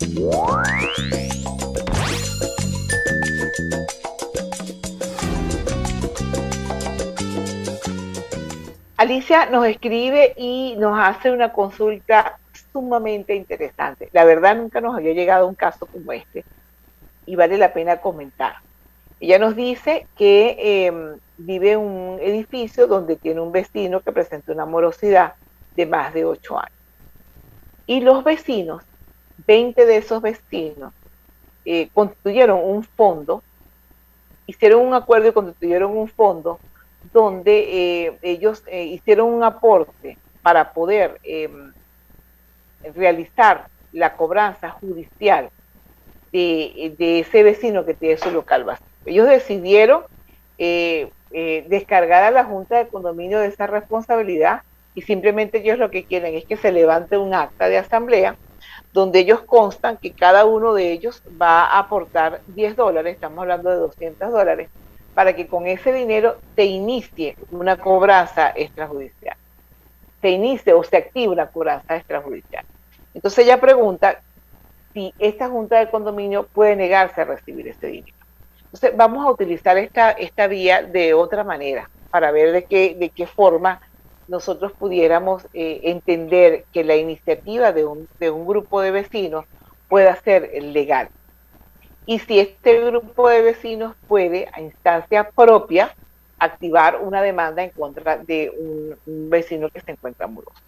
Alicia nos escribe y nos hace una consulta sumamente interesante. La verdad nunca nos había llegado un caso como este y vale la pena comentar. Ella nos dice que vive en un edificio donde tiene un vecino que presenta una morosidad de más de 8 años. Y los vecinos, 20 de esos vecinos, constituyeron un fondo, hicieron un acuerdo y constituyeron un fondo donde ellos hicieron un aporte para poder realizar la cobranza judicial de ese vecino que tiene su local vacío. Ellos decidieron descargar a la Junta de Condominio de esa responsabilidad y simplemente ellos lo que quieren es que se levante un acta de asamblea donde ellos constan que cada uno de ellos va a aportar $10, estamos hablando de $200, para que con ese dinero se inicie una cobranza extrajudicial. Se inicie o se active una cobranza extrajudicial. Entonces ella pregunta si esta junta de condominio puede negarse a recibir ese dinero. Entonces vamos a utilizar esta vía de otra manera para ver de qué forma nosotros pudiéramos entender que la iniciativa de un grupo de vecinos pueda ser legal. Y si este grupo de vecinos puede, a instancia propia, activar una demanda en contra de un vecino que se encuentra moroso.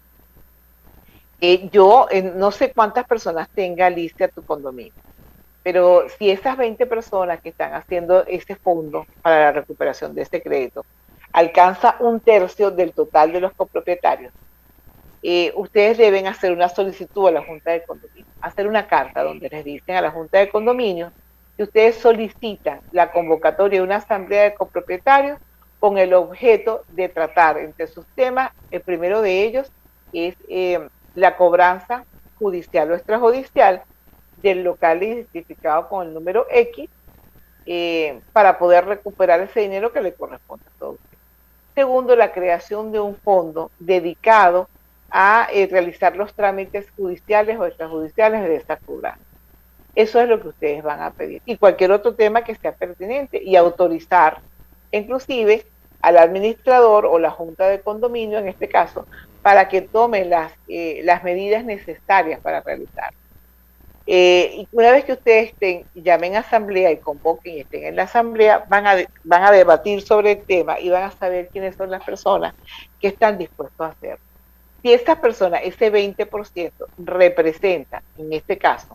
Yo no sé cuántas personas tenga Alicia tu condominio, pero si esas 20 personas que están haciendo ese fondo para la recuperación de este crédito alcanza 1/3 del total de los copropietarios, ustedes deben hacer una solicitud a la Junta de Condominio, hacer una carta donde les dicen a la Junta de Condominio que ustedes solicitan la convocatoria de una asamblea de copropietarios con el objeto de tratar entre sus temas. El primero de ellos es la cobranza judicial o extrajudicial del local identificado con el número X para poder recuperar ese dinero que le corresponde a todos. Segundo, la creación de un fondo dedicado a realizar los trámites judiciales o extrajudiciales de esa cobranza. Eso es lo que ustedes van a pedir. Y cualquier otro tema que sea pertinente y autorizar inclusive al administrador o la junta de condominio, en este caso, para que tome las medidas necesarias para realizar. Y una vez que ustedes llamen a asamblea y convoquen y estén en la asamblea, van a debatir sobre el tema y van a saber quiénes son las personas que están dispuestos a hacerlo. Si estas personas, ese 20%, representa, en este caso,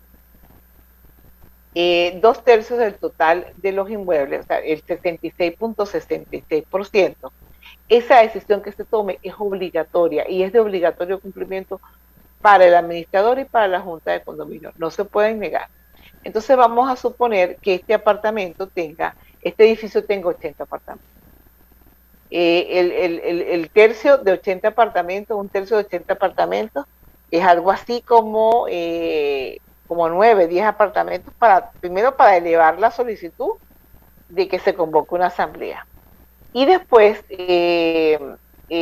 2/3 del total de los inmuebles, o sea, el 66.66%, esa decisión que se tome es obligatoria y es de obligatorio cumplimiento para el administrador y para la junta de condominio. No se pueden negar. Entonces vamos a suponer que este edificio tenga 80 apartamentos. El tercio de 80 apartamentos, 1/3 de 80 apartamentos, es algo así como 9, 10 apartamentos primero para elevar la solicitud de que se convoque una asamblea. Y después el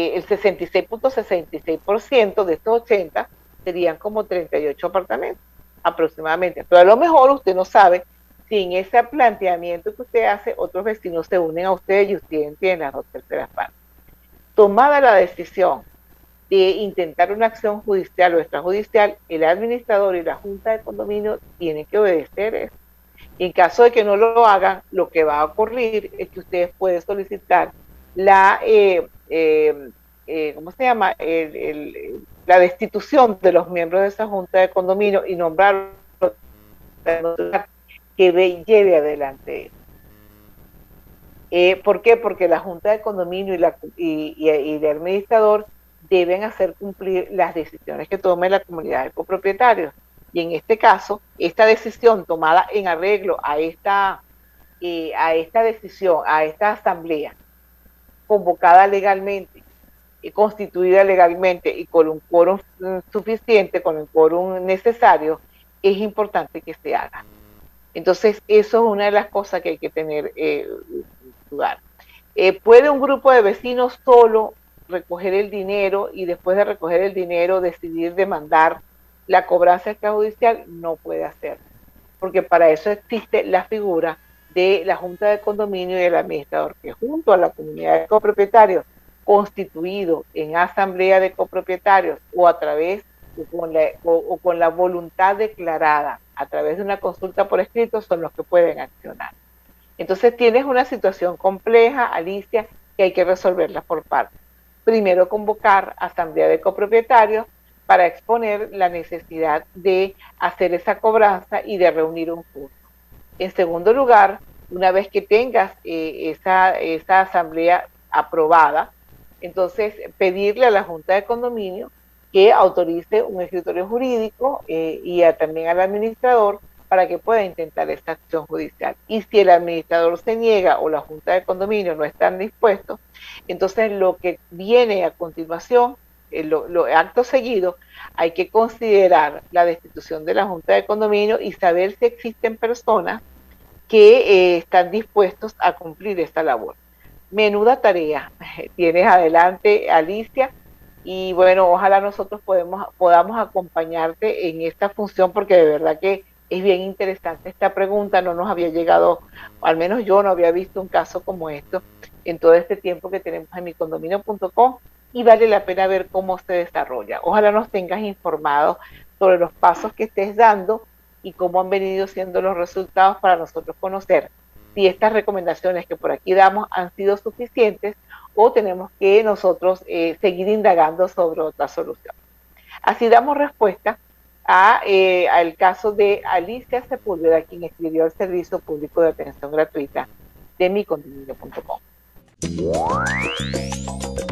66.66% de estos 80 serían como 38 apartamentos aproximadamente. Pero a lo mejor usted no sabe si en ese planteamiento que usted hace, otros vecinos se unen a usted y usted tiene las 2/3 partes. Tomada la decisión de intentar una acción judicial o extrajudicial, el administrador y la junta de condominio tienen que obedecer eso. Y en caso de que no lo hagan, lo que va a ocurrir es que ustedes pueden solicitar la ¿cómo se llama? La destitución de los miembros de esa junta de condominio y nombrar que lleve adelante eso. ¿Por qué? Porque la junta de condominio y el administrador deben hacer cumplir las decisiones que tome la comunidad de copropietarios. Y en este caso, esta decisión tomada en arreglo a esta decisión, a esta asamblea, convocada legalmente, constituida legalmente y con un quórum suficiente, con el quórum necesario, es importante que se haga. Entonces, eso es una de las cosas que hay que tener lugar. ¿Puede un grupo de vecinos solo recoger el dinero y después de recoger el dinero decidir demandar la cobranza extrajudicial no puede hacer, porque para eso existe la figura de la Junta de Condominio y el administrador, que junto a la comunidad de copropietarios, constituido en asamblea de copropietarios o a través o con la voluntad declarada a través de una consulta por escrito, son los que pueden accionar. Entonces tienes una situación compleja, Alicia, que hay que resolverla por partes. Primero, convocar asamblea de copropietarios para exponer la necesidad de hacer esa cobranza y de reunir un curso. En segundo lugar, una vez que tengas esa asamblea aprobada, entonces pedirle a la Junta de Condominio que autorice un escritorio jurídico también al administrador para que pueda intentar esta acción judicial. Y si el administrador se niega o la Junta de Condominio no están dispuestos, entonces lo que viene a continuación, acto seguido, hay que considerar la destitución de la Junta de Condominio y saber si existen personas que están dispuestos a cumplir esta labor. Menuda tarea tienes adelante, Alicia, y bueno, ojalá nosotros podamos acompañarte en esta función, porque de verdad que es bien interesante esta pregunta. No nos había llegado, o al menos yo no había visto un caso como esto en todo este tiempo que tenemos en micondominio.com, y vale la pena ver cómo se desarrolla. Ojalá nos tengas informados sobre los pasos que estés dando y cómo han venido siendo los resultados para nosotros conocer si estas recomendaciones que por aquí damos han sido suficientes o tenemos que nosotros seguir indagando sobre otra solución. Así damos respuesta al caso de Alicia Sepúlveda, quien escribió el Servicio Público de Atención Gratuita de micondominio.com.